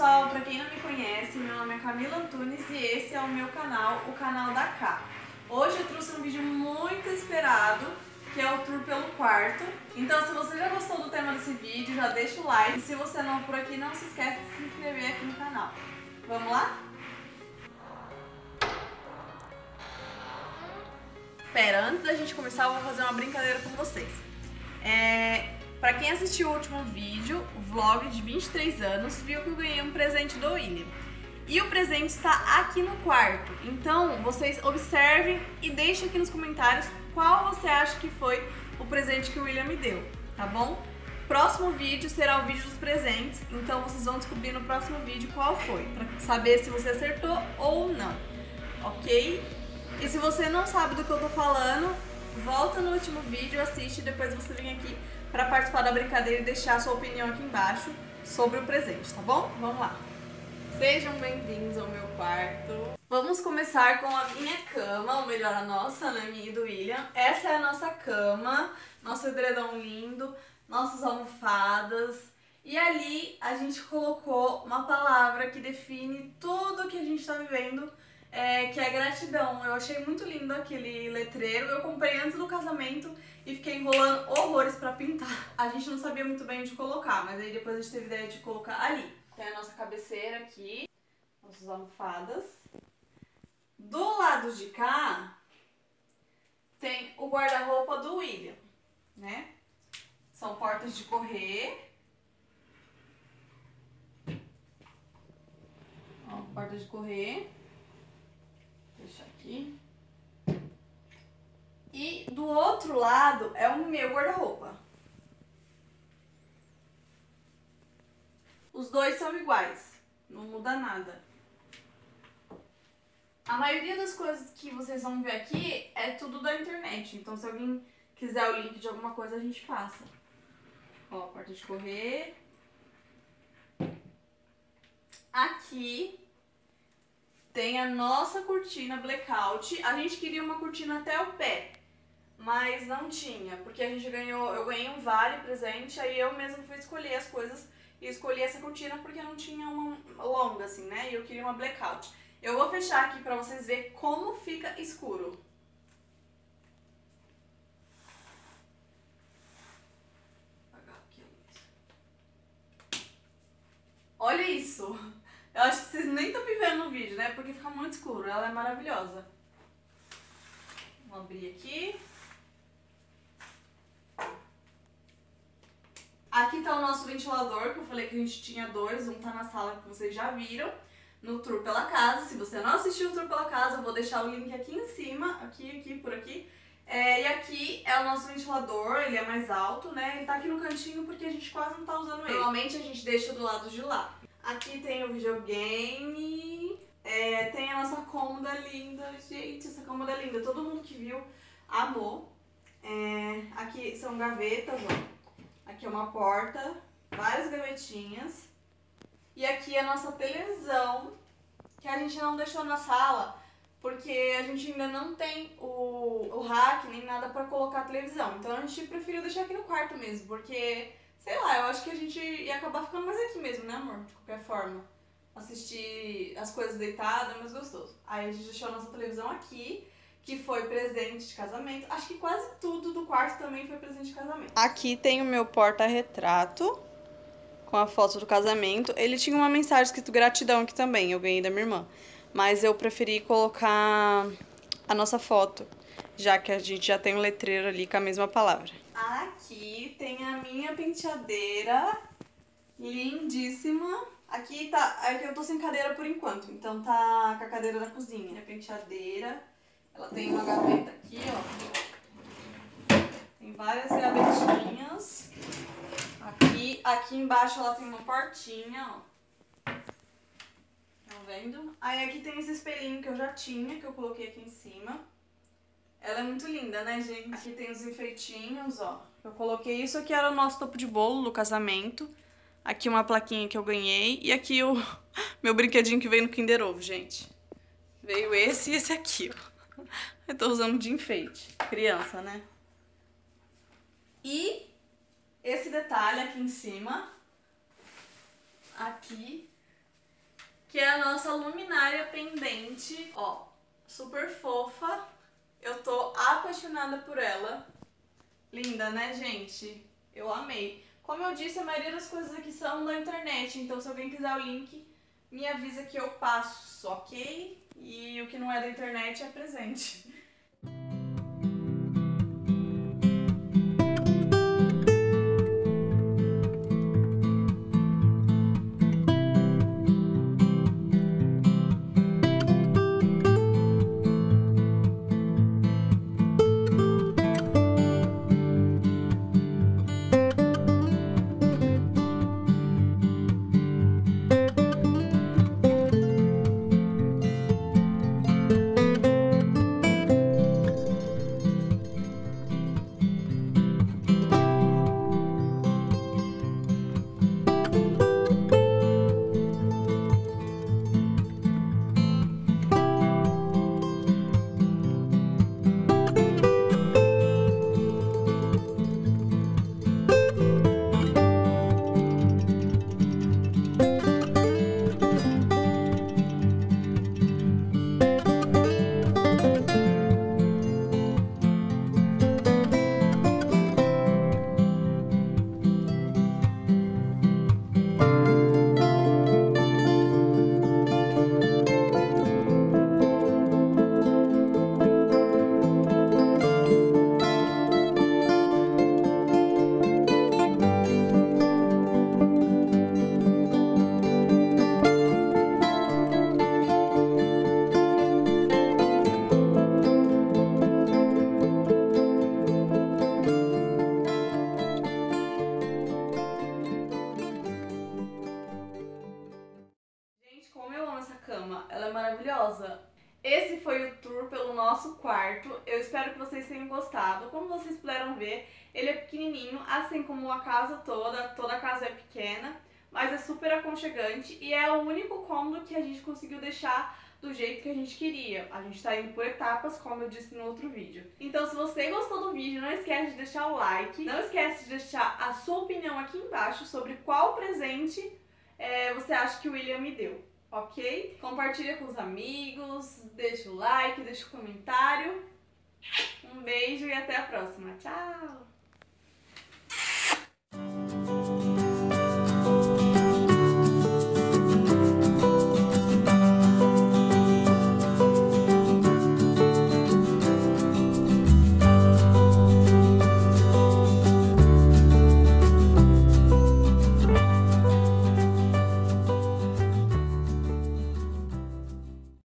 pessoal, pra quem não me conhece, meu nome é Camila Antunes e esse é o meu canal, o canal da Cá. Hoje eu trouxe um vídeo muito esperado, que é o tour pelo quarto. Então se você já gostou do tema desse vídeo, já deixa o like. E se você não é por aqui, não se esquece de se inscrever aqui no canal. Vamos lá? Pera, antes da gente começar eu vou fazer uma brincadeira com vocês. Pra quem assistiu o último vídeo, o vlog de 23 anos, viu que eu ganhei um presente do William. E o presente está aqui no quarto. Então, vocês observem e deixem aqui nos comentários qual você acha que foi o presente que o William me deu, tá bom? Próximo vídeo será o vídeo dos presentes, então vocês vão descobrir no próximo vídeo qual foi, pra saber se você acertou ou não, ok? E se você não sabe do que eu tô falando, volta no último vídeo, assiste e depois você vem aqui para participar da brincadeira e deixar a sua opinião aqui embaixo sobre o presente, tá bom? Vamos lá! Sejam bem-vindos ao meu quarto. Vamos começar com a minha cama, ou melhor, a nossa, né, minha e do William. Essa é a nossa cama, nosso edredom lindo, nossas almofadas. E ali a gente colocou uma palavra que define tudo que a gente tá vivendo, que é gratidão. Eu achei muito lindo aquele letreiro, eu comprei antes do casamento e fiquei enrolando horrores pra pintar. A gente não sabia muito bem onde colocar, mas aí depois a gente teve ideia de colocar ali. Tem a nossa cabeceira aqui, nossas almofadas. Do lado de cá tem o guarda-roupa do William, né? São portas de correr. Ó, porta de correr. Vou deixar aqui. E do outro lado é o meu guarda-roupa. Os dois são iguais, não muda nada. A maioria das coisas que vocês vão ver aqui é tudo da internet, então se alguém quiser o link de alguma coisa a gente passa. Ó, porta de correr. Aqui tem a nossa cortina blackout. A gente queria uma cortina até o pé, mas não tinha, porque eu ganhei um vale presente, aí eu mesmo fui escolher as coisas e escolhi essa cortina porque não tinha uma longa assim, né? E eu queria uma blackout. Eu vou fechar aqui pra vocês verem como fica escuro. Olha isso! Eu acho que vocês nem estão me vendo no vídeo, né? Porque fica muito escuro. Ela é maravilhosa. Vou abrir aqui. Aqui tá o nosso ventilador, que eu falei que a gente tinha dois. Um tá na sala que vocês já viram, no tour pela casa. Se você não assistiu o tour pela casa, eu vou deixar o link aqui em cima, aqui, por aqui. E aqui é o nosso ventilador, ele é mais alto, né? Ele tá aqui no cantinho porque a gente quase não tá usando ele. Normalmente a gente deixa do lado de lá. Aqui tem o videogame, tem a nossa cômoda linda. Gente, essa cômoda é linda, todo mundo que viu amou. Aqui são gavetas, ó. Aqui é uma porta, várias gavetinhas. E aqui é a nossa televisão, que a gente não deixou na sala, porque a gente ainda não tem o rack nem nada pra colocar a televisão. Então a gente preferiu deixar aqui no quarto mesmo, porque, sei lá, eu acho que a gente ia acabar ficando mais aqui mesmo, né, amor? De qualquer forma. Assistir as coisas deitadas é mais gostoso. Aí a gente deixou a nossa televisão aqui, que foi presente de casamento. Acho que quase tudo do quarto também foi presente de casamento. Aqui tem o meu porta-retrato com a foto do casamento. Ele tinha uma mensagem escrito gratidão aqui também, eu ganhei da minha irmã. Mas eu preferi colocar a nossa foto, já que a gente já tem um letreiro ali com a mesma palavra. Aqui tem a minha penteadeira, lindíssima. Aqui eu tô sem cadeira por enquanto, então tá com a cadeira da cozinha. A penteadeira, ela tem uma gaveta aqui, ó. Tem várias gavetinhas. Aqui embaixo ela tem uma portinha, ó. Estão vendo? Aí aqui tem esse espelhinho que eu já tinha, que eu coloquei aqui em cima. Ela é muito linda, né, gente? Aqui tem os enfeitinhos, ó. Eu coloquei isso aqui, era o nosso topo de bolo do casamento. Aqui uma plaquinha que eu ganhei. E aqui o meu brinquedinho que veio no Kinder Ovo, gente. Veio esse e esse aqui, ó. Eu tô usando de enfeite. Criança, né? E esse detalhe aqui em cima, aqui, que é a nossa luminária pendente, ó, super fofa. Eu tô apaixonada por ela. Linda, né, gente? Eu amei. Como eu disse, a maioria das coisas aqui são da internet, então se alguém quiser o link, me avisa que eu passo, ok? E o que não é da internet é presente. Como eu amo essa cama, ela é maravilhosa. Esse foi o tour pelo nosso quarto, eu espero que vocês tenham gostado. Como vocês puderam ver, ele é pequenininho, assim como a casa toda a casa é pequena, mas é super aconchegante e é o único cômodo que a gente conseguiu deixar do jeito que a gente queria. A gente tá indo por etapas, como eu disse no outro vídeo. Então se você gostou do vídeo, não esquece de deixar o like, não esquece de deixar a sua opinião aqui embaixo sobre qual presente você acha que o William me deu. Ok? Compartilha com os amigos, deixa o like, deixa o comentário. Um beijo e até a próxima. Tchau!